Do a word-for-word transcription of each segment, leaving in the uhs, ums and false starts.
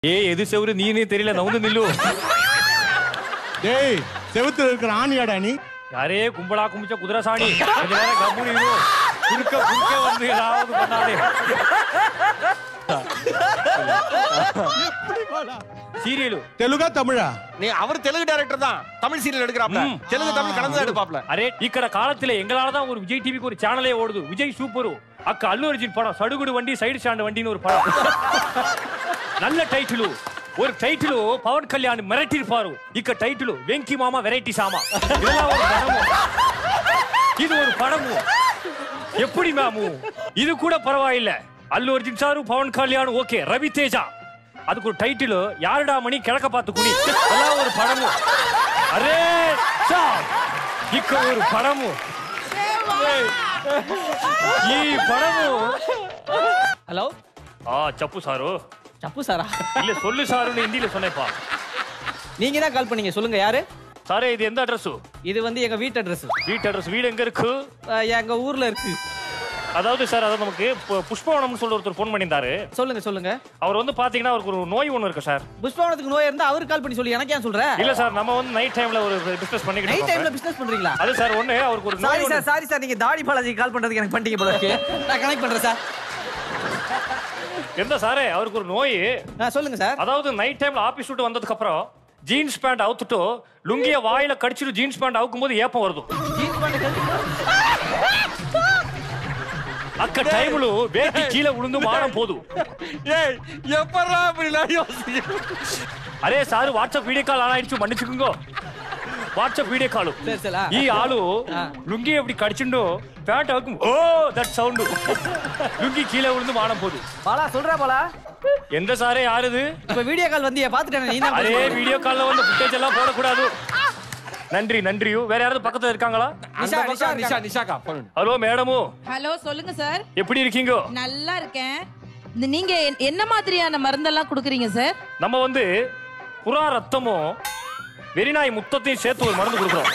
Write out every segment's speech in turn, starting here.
ஏய் எது செவுரு நீனே தெரியல நவுந்து நில்லு. டேய் செவுத்துல இருக்கிற ஆணியாடா நீ? யாரே கும்பலா கும்பிச்ச குதிரை சாணி. கொஞ்ச நேரம் கம்முனு இரு. குறுக்க குறுக்க வந்து ஏதாவது பண்ணாதே. சீரியல் தெலுங்கா தமிழா? நீ அவர் தெலுங்கு டைரக்டர் தான். தமிழ் சீரியல் எடுக்கறாப்ல. தெலுங்கு தமிழ் கலந்து எடுப்பாப்ல. அரே இக்கட காலத்துல எங்களால தான் ஒரு விஜய் டிவிக்கு ஒரு சேனலே ஓடுது. விஜய் சூப்பர். அக்க அல்லு அர்ஜுன் படம் சடுகுடு வண்டி சைடு ஸ்டாண்ட் வண்டின்னு ஒரு படம். நல்ல டைட்டில். ஒரு டைட்டில் பவன் கல்யாண் மிரட்டி இருப்பாரு. இக்க டைட்டில் வெங்கி மாமா வெரைட்டி சாமா. இதெல்லாம் ஒரு படமோ? இது ஒரு படமோ? எப்படி மேமு? இது கூட பரவாயில்ல. Allu Arjun sir Pawan Kalyan okay. ரவி தேஜா அதுக்கு ஒரு டைட்டில் யாருடா மணி கிழக்க பார்த்து குனி. இதெல்லாம் ஒரு படமோ? அரே சா இக்க ஒரு படமோ? ఈ పడము. ஹலோ ஆ சப்பு சாரு. சப்பு சாரா? இல்ல சொல்லு சாருன்னு ஹிந்தில சொன்னேப்பா. நீங்க தான் கால் பண்ணீங்க. சொல்லுங்க யாரு? சாரே இது எந்த அட்ரஸ்? இது வந்து எங்க வீட்டு அட்ரஸ். வீட்டு அட்ரஸ். வீடு எங்க இருக்கு? எங்க ஊர்ல இருக்கு. அதாவது சார் அத நமக்கு புஷ்பவனம்னு சொல்ற ஒருத்தர் ஃபோன் பண்ணியிருந்தாரு. சொல்லுங்க சொல்லுங்க. அவர் வந்து பாத்தீங்கன்னா அவருக்கு ஒரு நோய் ஒன்னு இருக்கு சார். புஷ்பவனத்துக்கு நோய் இருந்தா அவருக்கு கால் பண்ணி சொல்லி எனக்கு ஏன் சொல்ற? இல்ல சார் நம்ம வந்து நைட் டைம்ல ஒரு பிசினஸ் பண்ணிக்கிட்டு நைட் டைம்ல பிசினஸ் பண்றீங்களா? அது சார் ஒண்ணு அவருக்கு ஒரு சாரி சார் சாரி சார் நீங்க தாடி பாலாஜி கால் பண்றதுக்கு எனக்கு பண்ணிட்டீங்க போல இருக்கு. நான் கனெக்ட் பண்றேன் சார். எந்த சாரே அவருக்கு ஒரு நோய். சொல்லுங்க சார். அதாவது நைட் டைம்ல ஆபீஸ் விட்டு வந்ததுக்கு அப்புறம் ஜீன்ஸ் பேண்ட் அவுத்துட்டு லுங்கிய வாயில கடிச்சிட்டு ஜீன்ஸ் பேண்ட் அவுக்கும் போது ஏப்பம் வருது. ஜீன்ஸ் பேண்ட் அக்க டைம்ல வேட்டி கீழ விழுந்து மானம் போது. ஏய் எப்பறா அப்படிலாம் யோசிக்க? அரே sir WhatsApp video call on ஆயிடுச்சு மன்னிச்சுக்குங்க. வாட்ஸ்அப் வீடியோ கால். சரி சரி. ఈ ఆలు లుంగి எப்படி கடிச்சிண்டோ பேண்ட் அவுக்கும். Oh that sound. லுங்கி கீழ விழுந்து மானம் போது. பாலா சொல்றா பாலா. எந்த சாரே யாருது? இப்ப வீடியோ கால் வந்தியே பாத்துட்டேன் நீ தான். அரே வீடியோ கால்ல வந்து ஃபுட்டேஜ் எல்லாம் போட கூடாது. நன்றி நன்றி. வேற யாராவது பக்கத்துல இருக்காங்களா? நிஷா நிஷா நிஷா நிஷாக்கா போன். ஹலோ மேடமோ. ஹலோ சொல்லுங்க சார். எப்படி இருக்கீங்க? நல்லா இருக்கேன். நீங்க என்ன மாதிரியான மருந்தெல்லாம் குடுக்குறீங்க சார்? நம்ம வந்து புறா ரத்தமும் வெறிநாய் முத்தத்தையும் சேர்த்து ஒரு மருந்து கொடுக்குறோம்.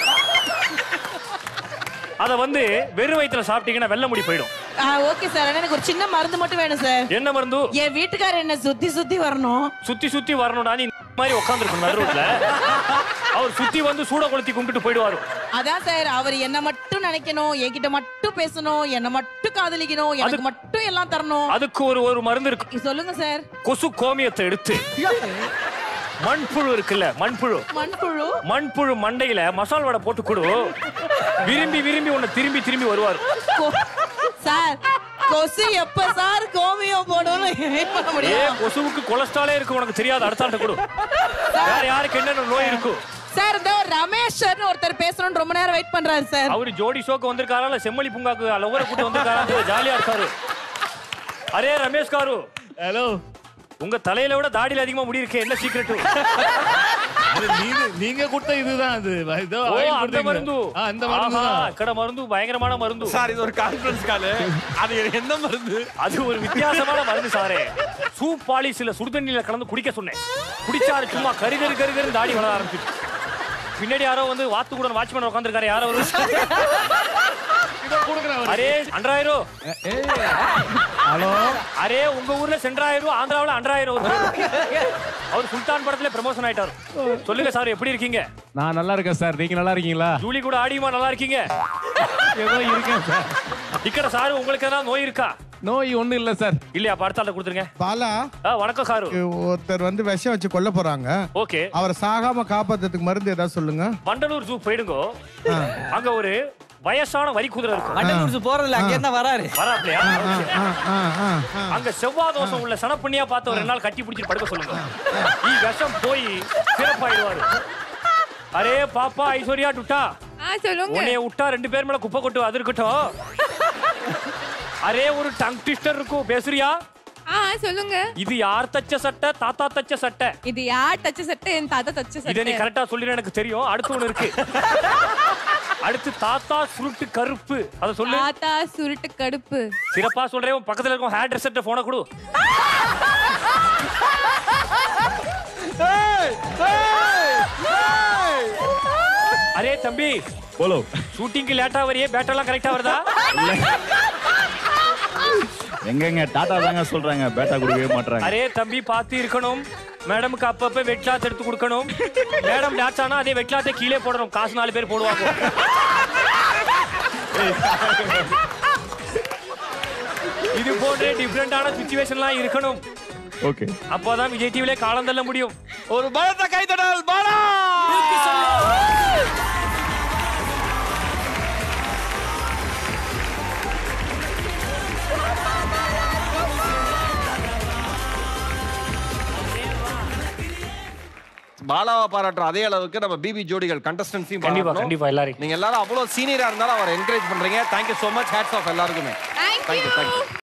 அத வந்து வெறும் வயித்துல சாப்பிட்டீங்கன்னா வெள்ள முடி போயிடும். Okay sir. எனக்கு ஒரு சின்ன மருந்து மட்டும் வேணும் சார். என்ன மருந்து? என் வீட்டுக்காரர் என்ன சுத்தி சுத்தி வரணும். சுத்தி சுத்தி வரணும்டா நீ மாதிரி உட்கார்ந்துருக்கணும் நடுவுல. அவர் சுத்தி வந்து சூட கொளுத்தி கும்பிட்டு போயிடுவாரு. அதான் சார் அவர் என்ன மட்டும் நினைக்கணும், என்கிட்ட மட்டும் பேசணும், என்ன மட்டும் காதலிக்கணும், எனக்கு மட்டும் எல்லாம் தரணும். அதுக்கு ஒரு ஒரு மருந்து இருக்கு. சொல்லுங்க சார். கொசு கோமியத்தை எடுத்து மண்புழு இருக்குல்ல மண்புழு மண்புழு மண்புழு மண்டையில மசால் வடை போட்டு கொடு. விரும்பி விரும்பி உன்னை திரும்பி திரும்பி வருவாரு. சார் கொசு எப்ப சார் கோமியம் போடணும்னு வெயிட் பண்ண முடியும்? கொசுவுக்கு கொலஸ்ட்ராலே இருக்கு உனக்கு தெரியாது. அடுத்தாண்ட கொடு. வேற யாருக்கு என்னென்ன நோய் இருக்கு? சார் இந்த ரமேஷ் ஒருத்தர் பேசணும்னு ரொம்ப நேரம் வெயிட் பண்றாரு சார். அவரு ஜோடி ஷோக்கு வந்திருக்காரா இல்ல செம்மொழி பூங்காக்கு லவரை கூட்டு வந்திருக்காரா? ஜாலியா இருக்காரு. அரே ரமேஷ் காரு. ஹலோ. உங்க தலையில விட தாடியில அதிகமா முடி இருக்கே. என்ன சீக்ரெட்? நீங்க நீங்க கொடுத்த இதுதான் அது. இதோ அந்த மருந்து. அந்த மருந்து தான். கட மருந்து பயங்கரமான மருந்து. சார் இது ஒரு கான்ஃபரன்ஸ் கால். அது என்ன மருந்து? அது ஒரு வித்தியாசமான மருந்து சாரே. சூப் பாலிஸ்ல சுடுதண்ணில கலந்து குடிக்க சொன்னேன். குடிச்சாரு சும்மா கரு கரு கரு கரு தாடி வளர ஆரம்பிச்சு. பின்னாடி யாரோ வந்து வாத்துக்குடன் வாட்ச்மேன் உட்கார்ந்திருக்காரு. யாரோ ஒரு அரே அன்றாயிரம். ஹலோ. அரே உங்க ஊர்ல சென்றாயிரம் ஆந்திராவில் அன்றாயிரம். அவர் சுல்தான் படத்துல ப்ரமோஷன் ஆயிட்டாரு. சொல்லுங்க சார் எப்படி இருக்கீங்க? நான் நல்லா இருக்கேன் சார். நீங்க நல்லா இருக்கீங்களா? ஜூலி கூட ஆடியுமா நல்லா இருக்கீங்க? ஏதோ இருக்கேன் சார். இக்கட சார் உங்களுக்கு ஏதாவது நோய் இருக்கா? நோய் ஒண்ணு இல்ல சார். இல்லையா படத்தால கொடுத்துருங்க. பாலா வணக்கம் சார். ஒருத்தர் வந்து விஷம் வச்சு கொல்ல போறாங்க. ஓகே. அவரை சாகாம காப்பாத்துறதுக்கு மருந்து ஏதாவது சொல்லுங்க. வண்டலூர் ஜூ போயிடுங்க. அங்க ஒரு வயசான வரி குதிரை இருக்கும். வண்டலூர் போறதுல அங்க என்ன வராரு? வராப்லையா? அங்க செவ்வாய் தோஷம் உள்ள சனப்பண்ணியா பார்த்து ஒரு ரெண்டு நாள் கட்டி பிடிச்சிட்டு படுக்க சொல்லுங்க. ஈ விஷம் போய் சிறப்பாயிடுவாரு. அரே பாப்பா ஐஸ்வர்யா டுட்டா. சொல்லுங்க. உன்னைய விட்டா ரெண்டு பேர் மேல குப்பை கொட்டு. அது இருக்கட்டும். அரே ஒரு டங் ட்விஸ்டர் இருக்கும் பேசுறியா? சொல்லுங்க. இது யார் தச்ச சட்டை? தாத்தா தச்ச சட்டை. இது யார் தச்ச சட்டை? என் தாத்தா தச்ச சட்டை. இத நீ கரெக்டா சொல்லிரு எனக்கு தெரியும். அடுத்து ஒன்னு இருக்கு. அடுத்து தாத்தா சுருட்டு கருப்பு. அத சொல்லு. தாத்தா சுருட்டு கருப்பு. சிறப்பா சொல்றேன். பக்கத்துல இருக்கும் ஹேர் ட்ரெஸ்ஸர்ட்ட போன கொடு. அரே தம்பி போலோ. ஷூட்டிங்க்கு லேட்டா வரியே. பேட்டெல்லாம் கரெக்டா வருதா? எங்கங்க டாடா தாங்க சொல்றாங்க. பேட்டா கொடுக்கவே மாட்டறாங்க. அரே தம்பி பாத்து இருக்கணும். மேடமுக்கு அப்பப்ப வெட் கிளாத் எடுத்து கொடுக்கணும். மேடம் டான்ஸ் ஆனா அதே வெட் கிளாத்தை கீழே போடணும். காசு நாலு பேர் போடுவாங்க. இது போன்ற டிஃபரெண்டான சிச்சுவேஷன்லாம் இருக்கணும். ஓகே. அப்போதான் விஜய் டிவிலே காலம் தள்ள முடியும். ஒரு பலத்த கைதடல் பாலா. பாலாவை பாராட்டுற அதே அளவுக்கு நம்ம பிபி ஜோடிகள் கண்டஸ்டன்ஸையும் கண்டிப்பா கண்டிப்பா எல்லாரும் நீங்க எல்லாரும் அவ்வளவு சீனியரா இருந்தாலும் அவரை என்கரேஜ் பண்றீங்க. Thank you so much. Hats off எல்லாருக்குமே. Thank you.